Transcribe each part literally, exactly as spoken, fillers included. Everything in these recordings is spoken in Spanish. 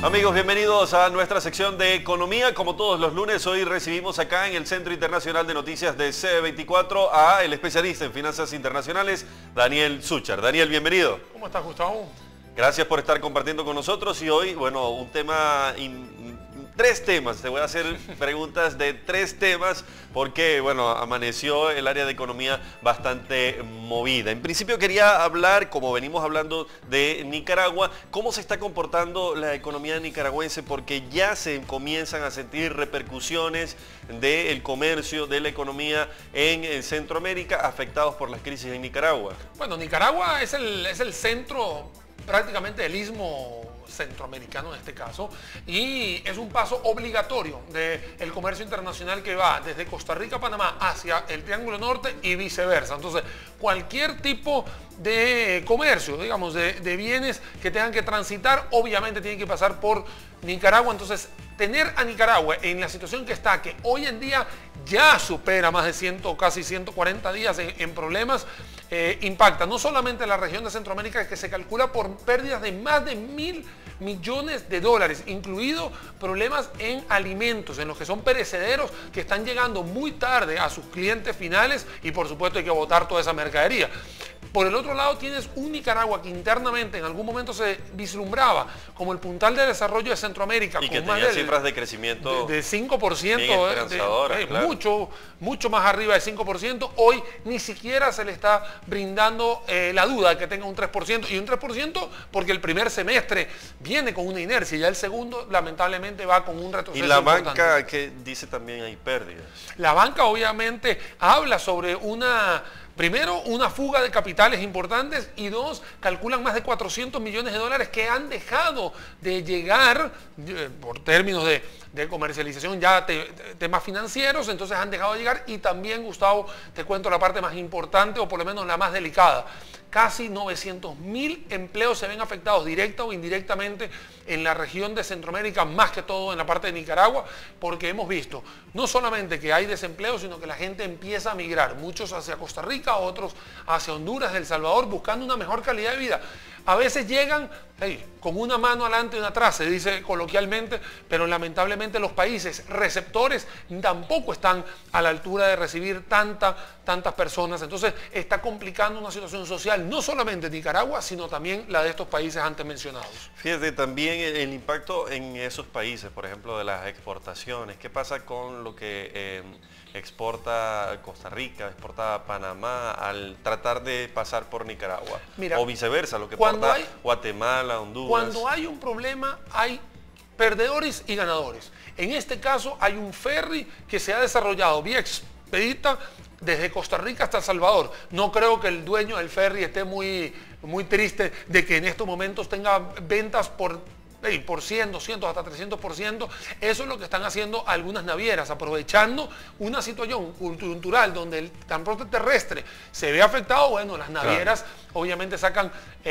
Amigos, bienvenidos a nuestra sección de Economía. Como todos los lunes, hoy recibimos acá en el Centro Internacional de Noticias de C veinticuatro a el especialista en finanzas internacionales, Daniel Suchar. Daniel, bienvenido. ¿Cómo estás, Gustavo? Gracias por estar compartiendo con nosotros y hoy, bueno, un tema... In... Tres temas, te voy a hacer preguntas de tres temas porque, bueno, amaneció el área de economía bastante movida. En principio quería hablar, como venimos hablando de Nicaragua, cómo se está comportando la economía nicaragüense porque ya se comienzan a sentir repercusiones del comercio, de la economía en Centroamérica afectados por las crisis en Nicaragua. Bueno, Nicaragua es el, es el centro prácticamente del istmo centroamericano en este caso, y es un paso obligatorio del comercio internacional que va desde Costa Rica a Panamá hacia el Triángulo Norte y viceversa. Entonces, cualquier tipo de comercio, digamos, de, de bienes que tengan que transitar, obviamente tienen que pasar por Nicaragua. Entonces, tener a Nicaragua en la situación que está, que hoy en día ya supera más de cien, casi ciento cuarenta días en, en problemas, eh, impacta no solamente la región de Centroamérica, que se calcula por pérdidas de más de mil millones de dólares, incluido problemas en alimentos, en los que son perecederos que están llegando muy tarde a sus clientes finales y por supuesto hay que botar toda esa mercadería. Por el otro lado tienes un Nicaragua que internamente en algún momento se vislumbraba como el puntal de desarrollo de Centroamérica. Y con que más tenía del, cifras de crecimiento de, de cinco por ciento, bien de, esperanzadoras, de, claro. mucho, mucho más arriba de cinco por ciento. Hoy ni siquiera se le está brindando eh, la duda de que tenga un tres por ciento. Y un tres por ciento porque el primer semestre viene con una inercia, ya el segundo lamentablemente va con un retroceso. Y la importante. banca que dice también hay pérdidas. La banca obviamente habla sobre una... Primero, una fuga de capitales importantes y dos, calculan más de cuatrocientos millones de dólares que han dejado de llegar eh, por términos de, de comercialización ya te, te, temas financieros, entonces han dejado de llegar. Y también, Gustavo, te cuento la parte más importante o por lo menos la más delicada. Casi novecientos mil empleos se ven afectados directa o indirectamente en la región de Centroamérica, más que todo en la parte de Nicaragua, porque hemos visto no solamente que hay desempleo, sino que la gente empieza a migrar, muchos hacia Costa Rica, otros hacia Honduras, El Salvador, buscando una mejor calidad de vida. A veces llegan hey, con una mano adelante y una atrás, se dice coloquialmente, pero lamentablemente los países receptores tampoco están a la altura de recibir tanta, tantas personas. Entonces está complicando una situación social, no solamente en Nicaragua, sino también la de estos países antes mencionados. Fíjate, también el, el impacto en esos países, por ejemplo, de las exportaciones. ¿Qué pasa con lo que eh, exporta Costa Rica, exporta Panamá al tratar de pasar por Nicaragua? Mira, o viceversa, lo que exporta hay, Guatemala, Honduras. Cuando hay un problema hay perdedores y ganadores. En este caso hay un ferry que se ha desarrollado vía expedita desde Costa Rica hasta El Salvador. No creo que el dueño del ferry esté muy, muy triste de que en estos momentos tenga ventas por... por cien, doscientos, hasta trescientos por ciento. Eso es lo que están haciendo algunas navieras, aprovechando una situación cultural donde el transporte terrestre se ve afectado. Bueno, las navieras claro. obviamente sacan,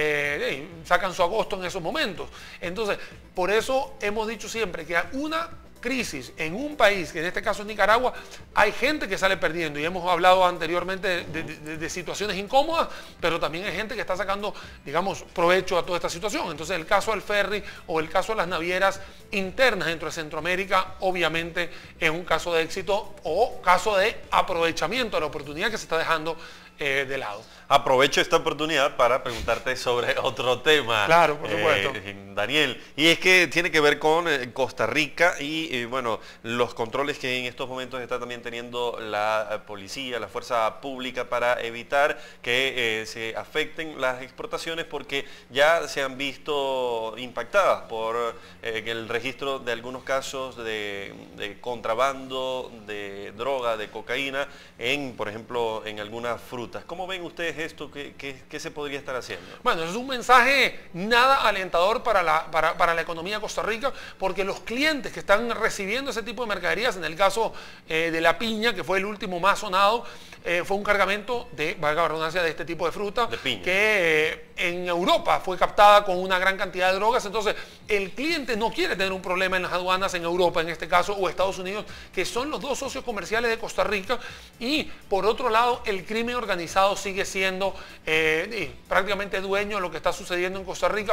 eh, sacan su agosto en esos momentos. Entonces, por eso hemos dicho siempre que una crisis en un país, que en este caso es Nicaragua, hay gente que sale perdiendo y hemos hablado anteriormente de, de, de, de situaciones incómodas, pero también hay gente que está sacando, digamos, provecho a toda esta situación. Entonces el caso del ferry o el caso de las navieras internas dentro de Centroamérica obviamente es un caso de éxito o caso de aprovechamiento de la oportunidad que se está dejando eh, de lado. Aprovecho esta oportunidad para preguntarte sobre otro tema. Claro, por supuesto. Eh, Daniel, y es que tiene que ver con eh, Costa Rica y, eh, bueno, los controles que en estos momentos está también teniendo la eh, policía, la fuerza pública para evitar que eh, se afecten las exportaciones porque ya se han visto impactadas por eh, el registro de algunos casos de, de contrabando, de droga, de cocaína, en, por ejemplo, en algunas frutas. ¿Cómo ven ustedes esto? ¿Qué, qué, qué se podría estar haciendo? Bueno, es un mensaje nada alentador para la, para, para la economía de Costa Rica, porque los clientes que están recibiendo ese tipo de mercaderías, en el caso eh, de la piña, que fue el último más sonado, eh, fue un cargamento de, valga la redundancia, de este tipo de fruta, de piña, que eh, en Europa fue captada con una gran cantidad de drogas. Entonces, el cliente no quiere tener un problema en las aduanas en Europa, en este caso, o Estados Unidos, que son los dos socios comerciales de Costa Rica. Y, por otro lado, el crimen organizado sigue siendo eh, prácticamente dueño de lo que está sucediendo en Costa Rica,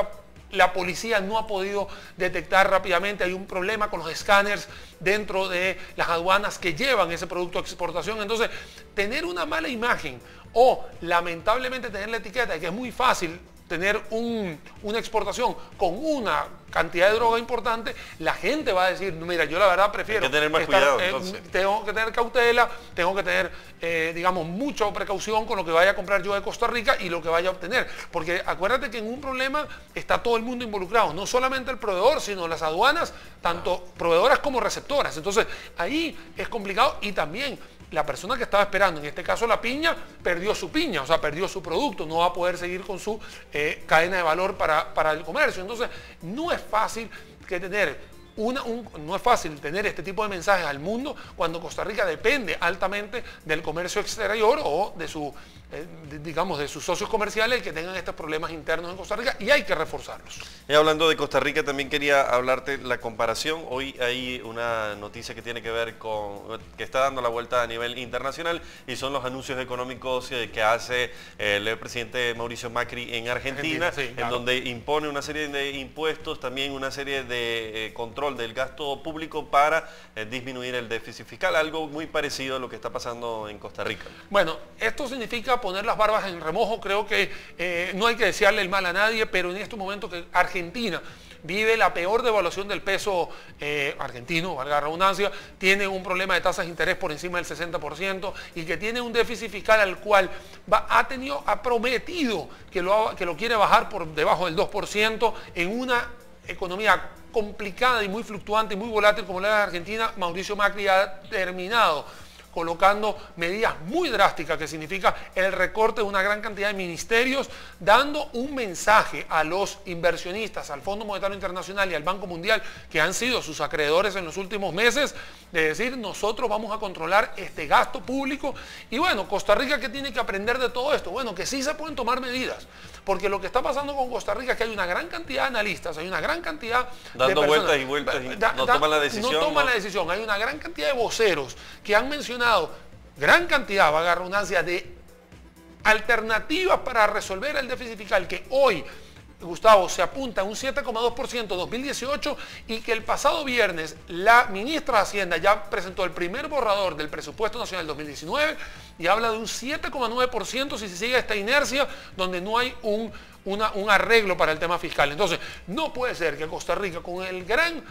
la policía no ha podido detectar rápidamente, hay un problema con los escáneres dentro de las aduanas que llevan ese producto a exportación. Entonces, tener una mala imagen o lamentablemente tener la etiqueta de que es muy fácil tener un, una exportación con una cantidad de droga importante, la gente va a decir, mira, yo la verdad prefiero... Hay que tener más estar, cuidado, eh, entonces. Tengo que tener cautela, tengo que tener, eh, digamos, mucha precaución con lo que vaya a comprar yo de Costa Rica y lo que vaya a obtener. Porque acuérdate que en un problema está todo el mundo involucrado, no solamente el proveedor, sino las aduanas, tanto proveedoras como receptoras. Entonces, ahí es complicado y también... la persona que estaba esperando, en este caso la piña, perdió su piña, o sea, perdió su producto, no va a poder seguir con su eh, cadena de valor para, para el comercio. Entonces, no es fácil que tener una, un, no es fácil tener este tipo de mensajes al mundo cuando Costa Rica depende altamente del comercio exterior o de su, eh, de, digamos, de sus socios comerciales que tengan estos problemas internos en Costa Rica y hay que reforzarlos. Y hablando de Costa Rica, también quería hablarte la comparación. Hoy hay una noticia que tiene que ver con, que está dando la vuelta a nivel internacional y son los anuncios económicos eh, que hace eh, el presidente Mauricio Macri en Argentina, Argentina, sí, claro. En donde impone una serie de impuestos, también una serie de eh, control del gasto público para eh, disminuir el déficit fiscal, algo muy parecido a lo que está pasando en Costa Rica. Bueno, esto significa poner las barbas en remojo. Creo que eh, no hay que desearle el mal a nadie, pero en estos momentos que Argentina vive la peor devaluación del peso eh, argentino, valga la redundancia, tiene un problema de tasas de interés por encima del sesenta por ciento y que tiene un déficit fiscal al cual va, ha tenido, ha prometido que lo, que lo quiere bajar por debajo del dos por ciento en una economía complicada y muy fluctuante y muy volátil como la de Argentina. Mauricio Macri ha terminado colocando medidas muy drásticas que significa el recorte de una gran cantidad de ministerios, dando un mensaje a los inversionistas, al Fondo Monetario Internacional y al Banco Mundial, que han sido sus acreedores en los últimos meses, de decir, nosotros vamos a controlar este gasto público. Y bueno, Costa Rica, ¿qué tiene que aprender de todo esto? Bueno, que sí se pueden tomar medidas, porque lo que está pasando con Costa Rica es que hay una gran cantidad de analistas, hay una gran cantidad Dando de personas, vueltas y vueltas y da, no da, toman la decisión. No toman ¿no? la decisión, hay una gran cantidad de voceros que han mencionado gran cantidad, valga la redundancia, de alternativas para resolver el déficit fiscal que hoy, Gustavo, se apunta a un siete coma dos por ciento en dos mil dieciocho y que el pasado viernes la ministra de Hacienda ya presentó el primer borrador del presupuesto nacional dos mil diecinueve y habla de un siete coma nueve por ciento si se sigue esta inercia donde no hay un, una, un arreglo para el tema fiscal. Entonces, no puede ser que Costa Rica, con el gran...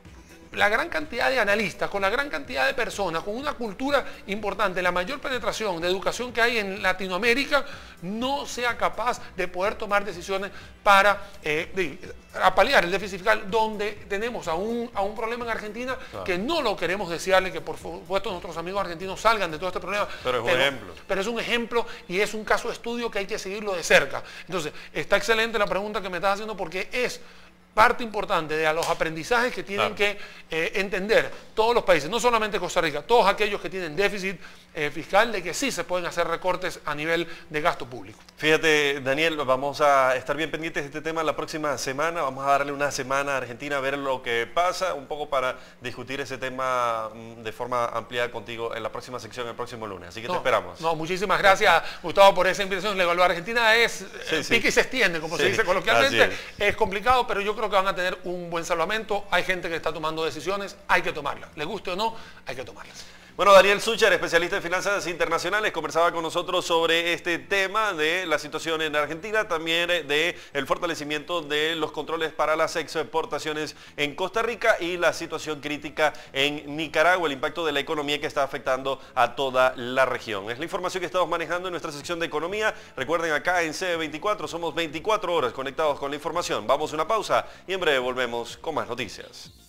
la gran cantidad de analistas, con la gran cantidad de personas, con una cultura importante, la mayor penetración de educación que hay en Latinoamérica, no sea capaz de poder tomar decisiones para eh, de, a paliar el déficit fiscal, donde tenemos a un, a un problema en Argentina claro. que no lo queremos desearle, que por supuesto nuestros amigos argentinos salgan de todo este problema. Pero es un pero, ejemplo. Pero es un ejemplo y es un caso de estudio que hay que seguirlo de cerca. Entonces, está excelente la pregunta que me estás haciendo porque es parte importante de los aprendizajes que tienen claro. que eh, entender todos los países, no solamente Costa Rica, todos aquellos que tienen déficit eh, fiscal, de que sí se pueden hacer recortes a nivel de gasto público. Fíjate, Daniel, vamos a estar bien pendientes de este tema la próxima semana, vamos a darle una semana a Argentina a ver lo que pasa, un poco para discutir ese tema de forma ampliada contigo en la próxima sección el próximo lunes, así que no, te esperamos. No, muchísimas gracias, Gustavo, por esa invitación. La evaluación argentina es sí, sí. pique y se extiende, como sí, se dice coloquialmente, es. es complicado, pero yo creo que van a tener un buen salvamento. Hay gente que está tomando decisiones, hay que tomarlas, le guste o no, hay que tomarlas. Bueno, Daniel Sucher, especialista en finanzas internacionales, conversaba con nosotros sobre este tema de la situación en Argentina, también de el fortalecimiento de los controles para las exportaciones en Costa Rica y la situación crítica en Nicaragua, el impacto de la economía que está afectando a toda la región. Es la información que estamos manejando en nuestra sección de economía. Recuerden, acá en C veinticuatro somos veinticuatro horas conectados con la información. Vamos a una pausa y en breve volvemos con más noticias.